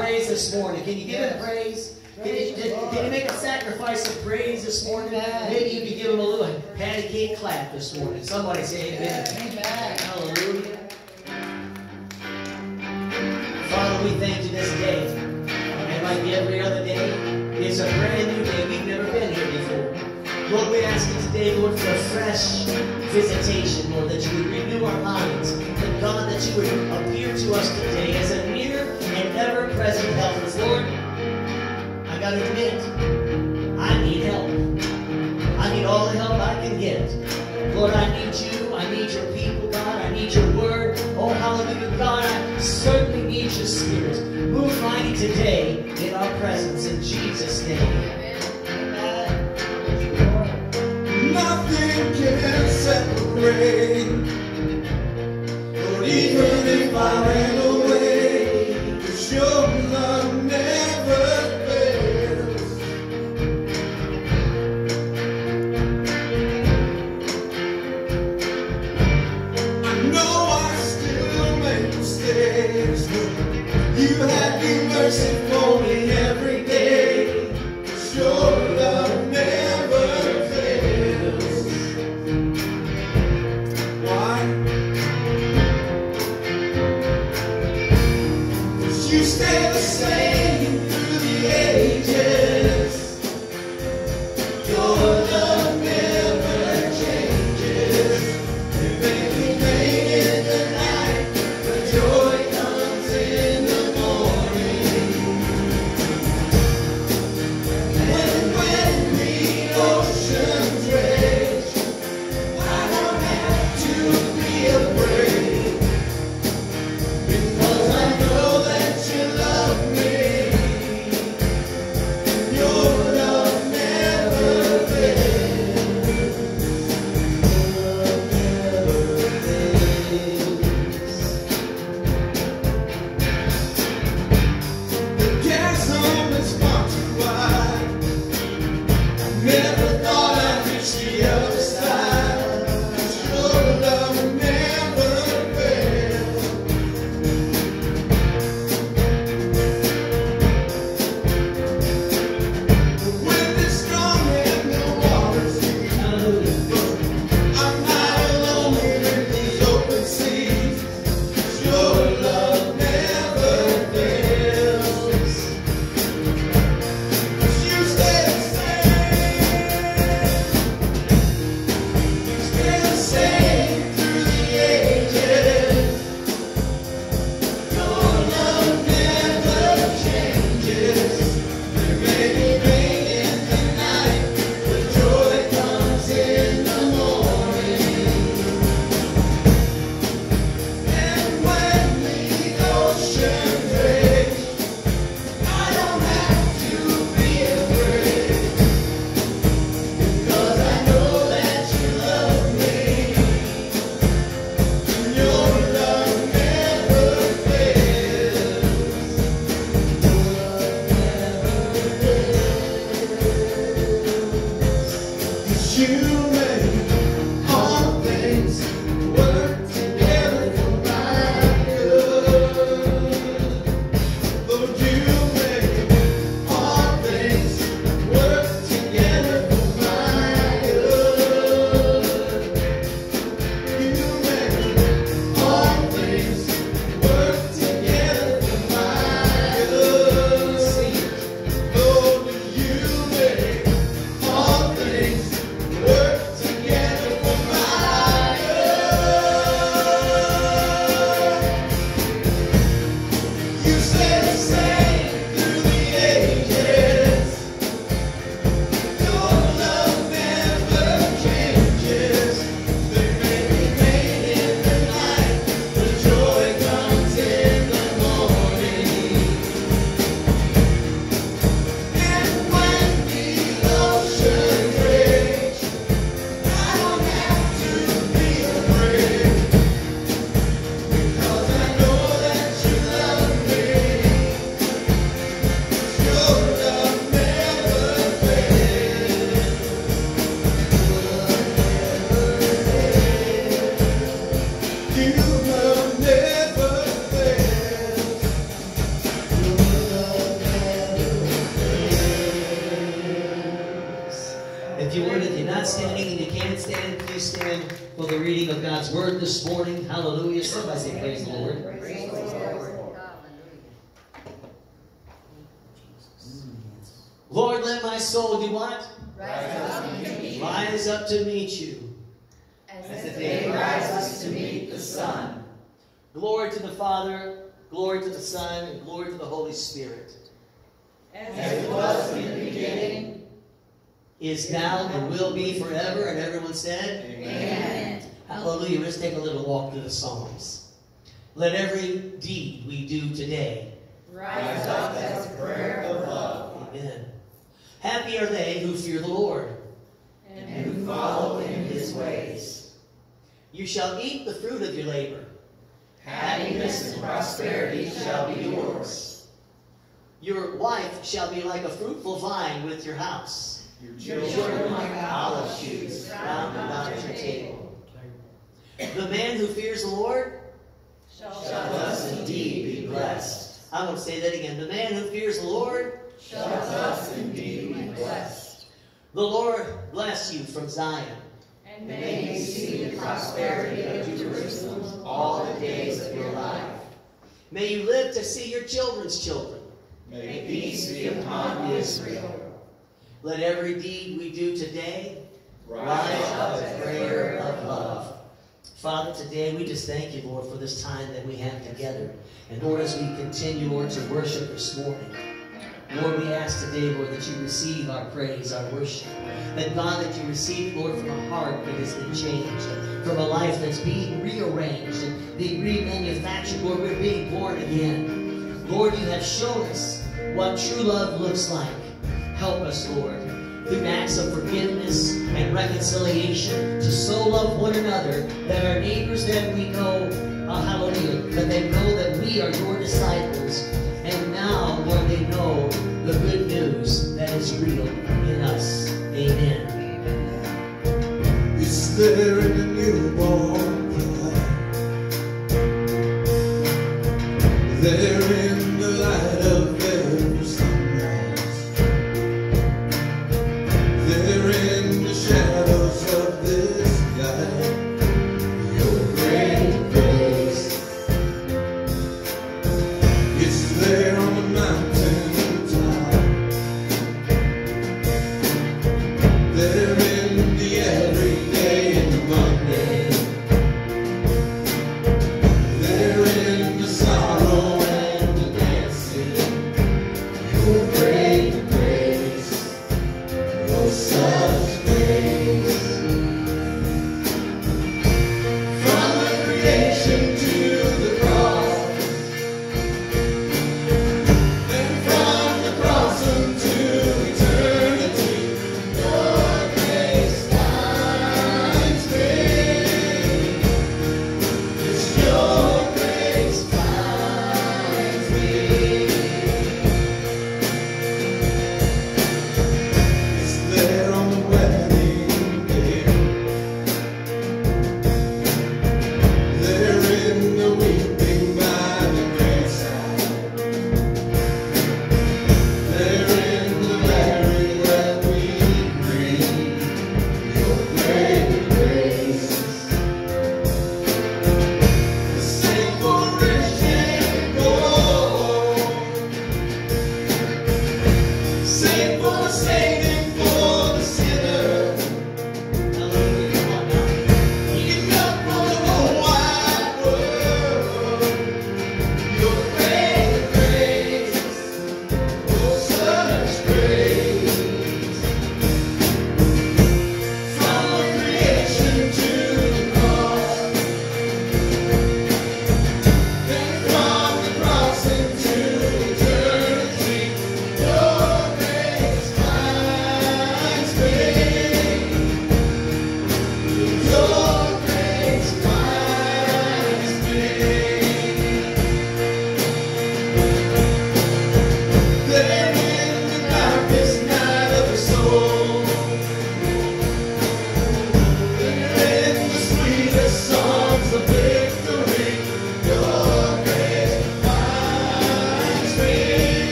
praise this morning? Can you give him praise? Can you make a sacrifice of praise this morning? Maybe you can give him a little patty cake clap this morning. Somebody say amen. Amen. Hallelujah. Father, we thank you this day. And like every other day, it's a brand new day. We've never been here before. Lord, we ask you today, Lord, for a fresh visitation, Lord, that you would renew our minds. And God, that you would appear to us today as a near and ever-present help. Lord, I got to admit, I need help. I need all the help I can get. Lord, I need you. I need your people, God. I need your word. Oh, hallelujah, God. I certainly need your spirit. Move mighty today in our presence. In Jesus' name. Nothing can separate. Lord, even if I ran away, 'cause your love never fails. I know I still make mistakes, but you have been mercy for me every day. 'Cause your love never fails. Why? 'Cause you stay the same through the ages. Your love never changes. You make me late in the night, but joy comes in the morning. When the oceans rage, I don't have to be afraid, because I know that you love me. stand, please stand for the reading of God's Word this morning. Hallelujah. Somebody say praise the Lord. Praise the Lord. Lord, let my soul do what? Rise up to meet Rise up to meet you. you. As the day rises to meet the sun. Glory to the Father, glory to the Son, and glory to the Holy Spirit. As it was in the beginning. Is now and will be forever. And everyone said, Amen. Hallelujah. Let's take a little walk through the Psalms. Let every deed we do today Rise up as a prayer of love. Amen. Happy are they who fear the Lord And who follow in his ways. You shall eat the fruit of your labor. Happiness and prosperity shall be yours. Your wife shall be like a fruitful vine with your house. Your children like olive shoots round about your table. The man who fears the Lord Shall thus indeed be blessed. I'm going to say that again. The man who fears the Lord Shall thus indeed be blessed. The Lord bless you from Zion. And may you see the prosperity of Jerusalem all the days of your life. May you live to see your children's children. May peace be upon Israel. Let every deed we do today Rise up as prayer of love. Father, today we just thank you, Lord, for this time that we have together. And Lord, as we continue, Lord, to worship this morning, Lord, we ask today, Lord, that you receive our praise, our worship. That, God, that you receive, Lord, from a heart that has been changed, from a life that's being rearranged and being remanufactured. Lord, we're being born again. Lord, you have shown us what true love looks like. Help us, Lord, through acts of forgiveness and reconciliation, to so love one another that our neighbors that we know, hallelujah, that they know that we are your disciples.